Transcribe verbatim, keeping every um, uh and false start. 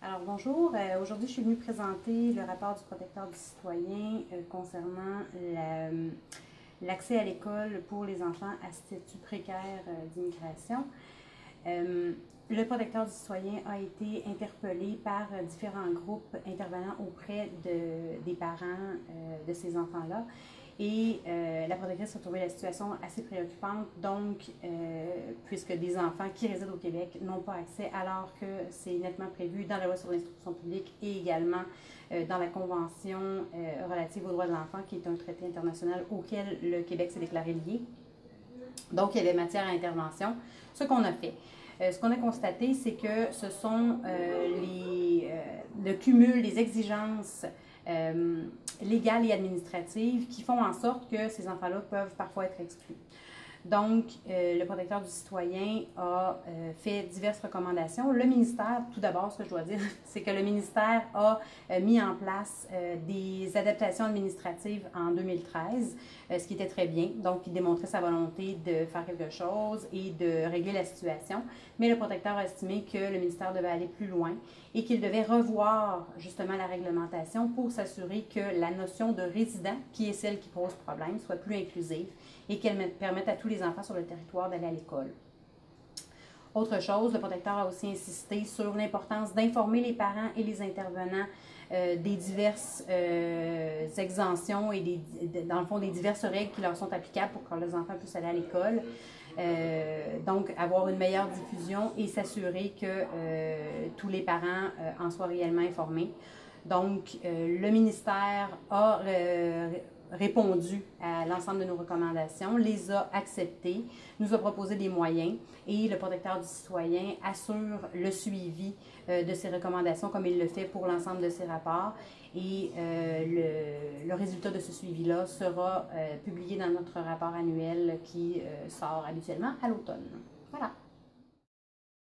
Alors bonjour, euh, aujourd'hui je suis venue présenter le rapport du protecteur du citoyen euh, concernant la, l'accès à l'école pour les enfants à statut précaire euh, d'immigration. Euh, le protecteur du citoyen a été interpellé par euh, différents groupes intervenant auprès de, des parents euh, de ces enfants-là. Et euh, la protectrice a trouvé la situation assez préoccupante, donc, euh, puisque des enfants qui résident au Québec n'ont pas accès, alors que c'est nettement prévu dans la loi sur l'instruction publique et également euh, dans la Convention euh, relative aux droits de l'enfant, qui est un traité international auquel le Québec s'est déclaré lié. Donc, il y avait matière à intervention. Ce qu'on a fait. Euh, ce qu'on a constaté, c'est que ce sont euh, les, euh, le cumul des exigences euh, légales et administratives qui font en sorte que ces enfants-là peuvent parfois être exclus. Donc, euh, le protecteur du citoyen a euh, fait diverses recommandations. Le ministère, tout d'abord, ce que je dois dire, c'est que le ministère a euh, mis en place euh, des adaptations administratives en deux mille treize, euh, ce qui était très bien. Donc, il démontrait sa volonté de faire quelque chose et de régler la situation. Mais le protecteur a estimé que le ministère devait aller plus loin et qu'il devait revoir justement la réglementation pour s'assurer que la notion de résident, qui est celle qui pose problème, soit plus inclusive et qu'elle permette à tous les enfants sur le territoire d'aller à l'école. Autre chose, le protecteur a aussi insisté sur l'importance d'informer les parents et les intervenants euh, des diverses euh, exemptions et des, dans le fond des diverses règles qui leur sont applicables pour que les enfants puissent aller à l'école. Euh, donc, avoir une meilleure diffusion et s'assurer que euh, tous les parents euh, en soient réellement informés. Donc, euh, le ministère a euh, répondu à l'ensemble de nos recommandations, les a acceptées, nous a proposé des moyens et le protecteur du citoyen assure le suivi euh, de ces recommandations comme il le fait pour l'ensemble de ses rapports et euh, le, le résultat de ce suivi-là sera euh, publié dans notre rapport annuel qui euh, sort habituellement à l'automne. Voilà.